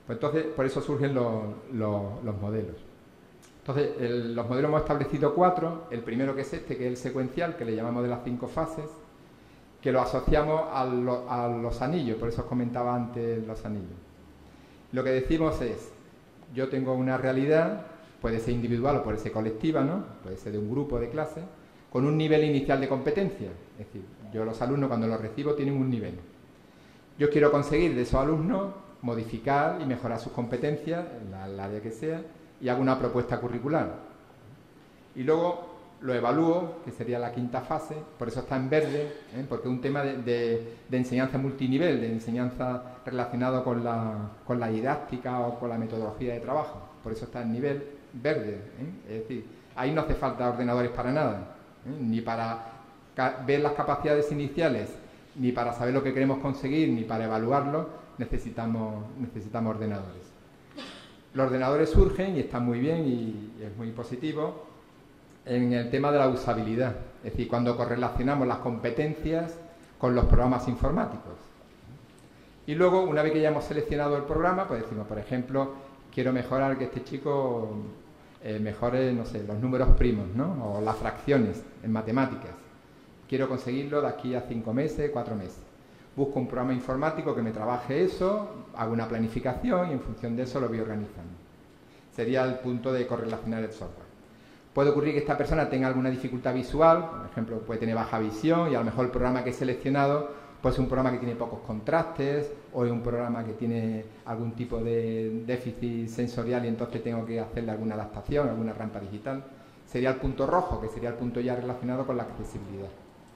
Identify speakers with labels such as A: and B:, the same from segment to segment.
A: Pues entonces, por eso surgen los modelos. Entonces, los modelos hemos establecido 4. El primero, que es este, que es el secuencial, que le llamamos de las 5 fases, que lo asociamos a los anillos, por eso os comentaba antes los anillos. Lo que decimos es, yo tengo una realidad, puede ser individual o puede ser colectiva, ¿no? Puede ser de un grupo de clase, con un nivel inicial de competencia. Es decir, yo los alumnos cuando los recibo tienen un nivel. Yo quiero conseguir de esos alumnos modificar y mejorar sus competencias, en el área que sea, y hago una propuesta curricular. Y luego lo evalúo, que sería la 5ª fase, por eso está en verde, porque es un tema de enseñanza multinivel, de enseñanza relacionado con la didáctica o con la metodología de trabajo. Por eso está en nivel verde. Es decir, ahí no hace falta ordenadores para nada, ni para ver las capacidades iniciales, ni para saber lo que queremos conseguir, ni para evaluarlo, necesitamos ordenadores. Los ordenadores surgen y están muy bien y es muy positivo en el tema de la usabilidad, es decir, cuando correlacionamos las competencias con los programas informáticos. Y luego, una vez que ya hemos seleccionado el programa, pues decimos, por ejemplo, quiero mejorar que este chico mejore, no sé, los números primos, ¿no? O las fracciones en matemáticas. Quiero conseguirlo de aquí a 5 meses, 4 meses. Busco un programa informático que me trabaje eso, hago una planificación y en función de eso lo voy organizando. Sería el punto de correlacionar el software. Puede ocurrir que esta persona tenga alguna dificultad visual, por ejemplo, puede tener baja visión y a lo mejor el programa que he seleccionado puede ser un programa que tiene pocos contrastes o es un programa que tiene algún tipo de déficit sensorial y entonces tengo que hacerle alguna adaptación, alguna rampa digital. Sería el punto rojo, que sería el punto ya relacionado con la accesibilidad.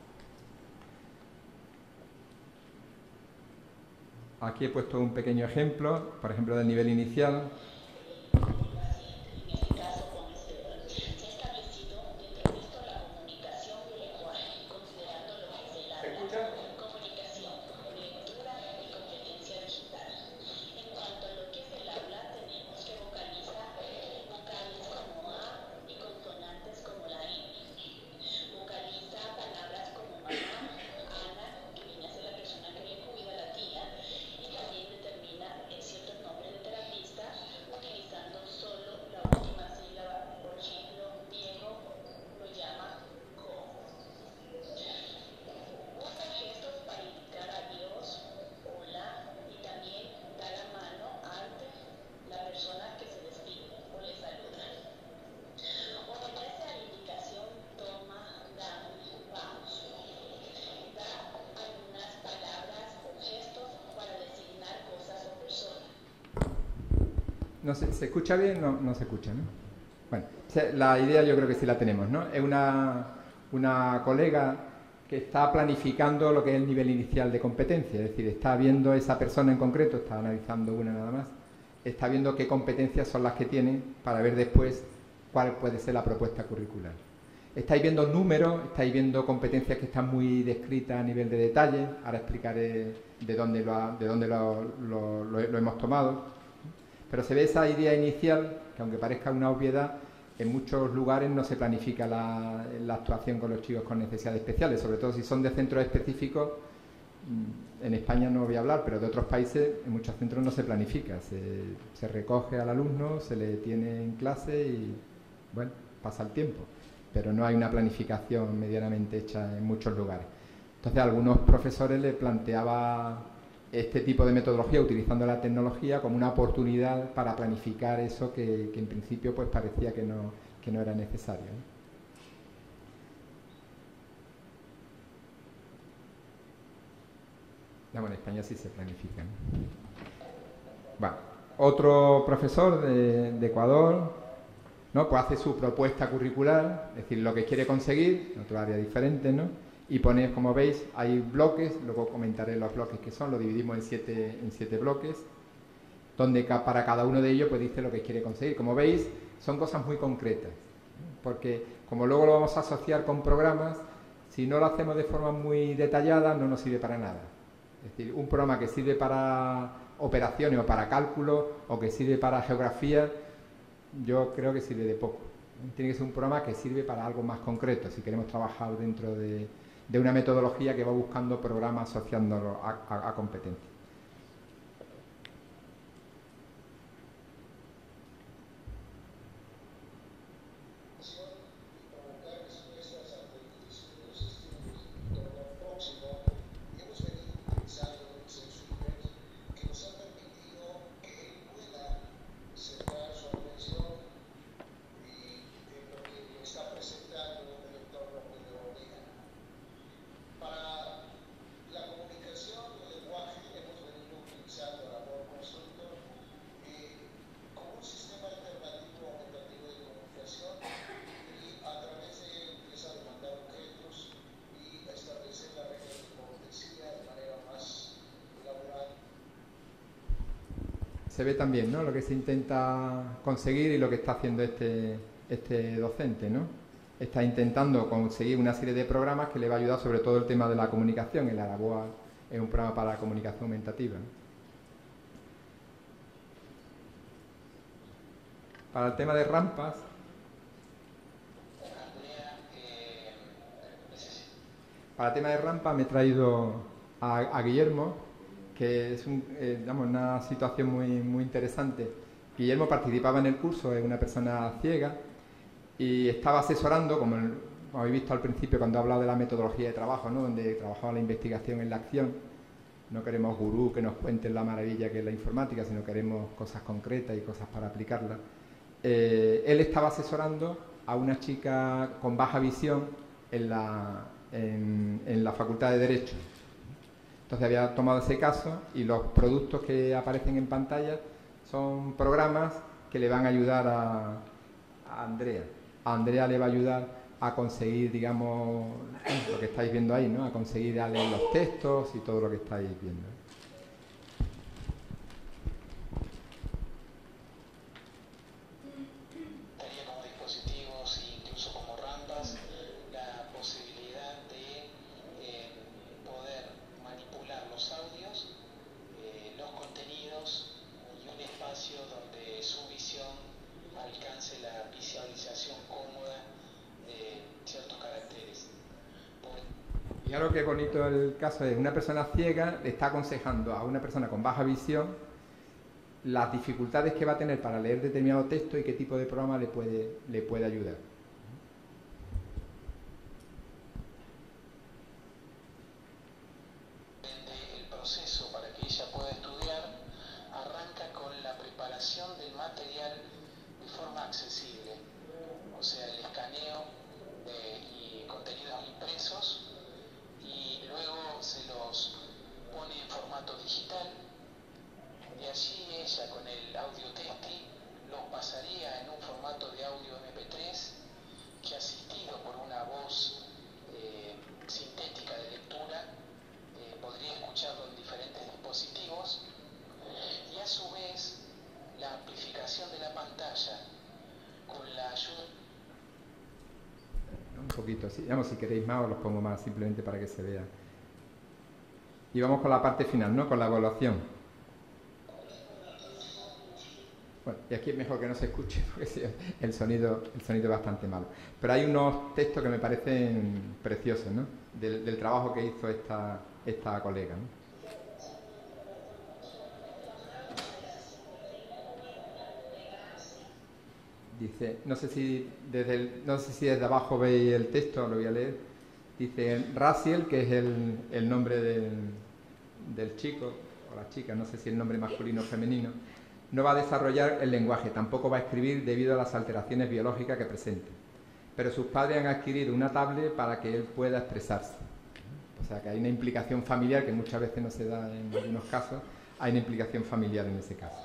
A: Aquí he puesto un pequeño ejemplo, por ejemplo, del nivel inicial. No sé, ¿se escucha bien? No, no se escucha, ¿no? Bueno, la idea yo creo que sí la tenemos, ¿no? Es una colega que está planificando lo que es el nivel inicial de competencia, es decir, está viendo esa persona en concreto, está analizando una nada más, está viendo qué competencias son las que tiene para ver después cuál puede ser la propuesta curricular. Estáis viendo números, estáis viendo competencias que están muy descritas a nivel de detalle, ahora explicaré de dónde lo hemos tomado. Pero se ve esa idea inicial, que aunque parezca una obviedad, en muchos lugares no se planifica la actuación con los chicos con necesidades especiales, sobre todo si son de centros específicos. En España no voy a hablar, pero de otros países, en muchos centros no se planifica. Se recoge al alumno, se le tiene en clase y, bueno, pasa el tiempo. Pero no hay una planificación medianamente hecha en muchos lugares. Entonces, a algunos profesores les planteaba este tipo de metodología utilizando la tecnología como una oportunidad para planificar eso que en principio pues parecía que no era necesario, ¿no? Bueno, en España sí se planifica, ¿no? Bueno, otro profesor de Ecuador, ¿no? Pues hace su propuesta curricular, es decir, lo que quiere conseguir, en otro área diferente, ¿no? Y pone, como veis, hay bloques, luego comentaré los bloques que son, lo dividimos en siete bloques, donde para cada uno de ellos pues dice lo que quiere conseguir. Como veis, son cosas muy concretas, porque como luego lo vamos a asociar con programas, si no lo hacemos de forma muy detallada no nos sirve para nada. Es decir, un programa que sirve para operaciones o para cálculo o que sirve para geografía, yo creo que sirve de poco. Tiene que ser un programa que sirve para algo más concreto, si queremos trabajar dentro de una metodología que va buscando programas asociándolo a competencias. se ve también, ¿no?, lo que se intenta conseguir y lo que está haciendo este docente, ¿no? Está intentando conseguir una serie de programas que le va a ayudar sobre todo el tema de la comunicación. El Araboa es un programa para la comunicación aumentativa, ¿no? Para el tema de rampas, me he traído a Guillermo, que es digamos, una situación muy interesante. Guillermo participaba en el curso, es una persona ciega, y estaba asesorando, como habéis visto al principio cuando he hablado de la metodología de trabajo, ¿no?, donde trabajaba la investigación en la acción. No queremos gurú que nos cuenten la maravilla que es la informática, sino queremos cosas concretas y cosas para aplicarlas. Él estaba asesorando a una chica con baja visión en la Facultad de Derecho. Entonces había tomado ese caso y los productos que aparecen en pantalla son programas que le van a ayudar a Andrea. A Andrea le va a ayudar a conseguir, digamos, lo que estáis viendo ahí, ¿no?, a conseguir leer los textos y todo lo que estáis viendo. Fijaros qué bonito el caso de una persona ciega le está aconsejando a una persona con baja visión las dificultades que va a tener para leer determinado texto y qué tipo de programa le puede ayudar.
B: El proceso para que ella pueda estudiar arranca con la preparación del material de forma accesible, o sea, el escaneo y contenidos impresos, y luego se los pone en formato digital, y allí ella con el audio testi los pasaría en un formato de audio MP3 que, asistido por una voz sintética de lectura, podría escucharlo en diferentes dispositivos, y a su vez la amplificación de la pantalla con la ayuda...
A: Un poquito, sí. Vamos, si queréis más os los pongo más, simplemente para que se vea. Y vamos con la parte final, ¿no?, con la evaluación. Bueno, y aquí es mejor que no se escuche porque el sonido es bastante malo. Pero hay unos textos que me parecen preciosos, ¿no?, del trabajo que hizo esta colega, ¿no? Dice, no sé si desde abajo veis el texto, lo voy a leer. Dice, Raziel, que es el nombre del chico o la chica, no sé si el nombre masculino o femenino, no va a desarrollar el lenguaje, tampoco va a escribir debido a las alteraciones biológicas que presenta. Pero sus padres han adquirido una tablet para que él pueda expresarse. O sea que hay una implicación familiar que muchas veces no se da en algunos casos, hay una implicación familiar en ese caso.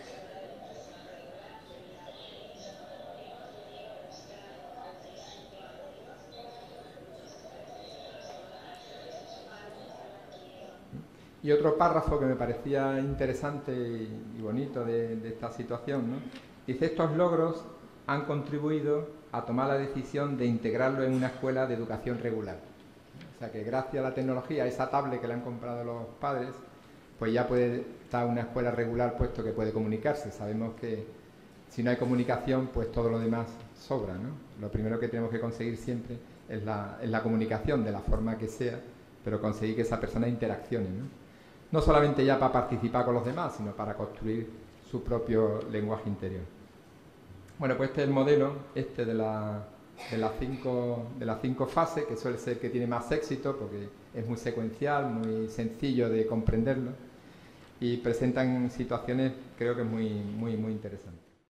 A: Y otro párrafo que me parecía interesante y bonito de esta situación, ¿no?, dice, estos logros han contribuido a tomar la decisión de integrarlo en una escuela de educación regular. O sea que gracias a la tecnología, a esa tablet que le han comprado los padres, pues ya puede estar una escuela regular, puesto que puede comunicarse. Sabemos que si no hay comunicación, pues todo lo demás sobra, ¿no? Lo primero que tenemos que conseguir siempre es la comunicación, de la forma que sea, pero conseguir que esa persona interaccione, ¿no? No solamente ya para participar con los demás, sino para construir su propio lenguaje interior. Bueno, pues este es el modelo de las cinco fases, que suele ser el que tiene más éxito porque es muy secuencial, muy sencillo de comprenderlo y presentan situaciones, creo que muy interesantes.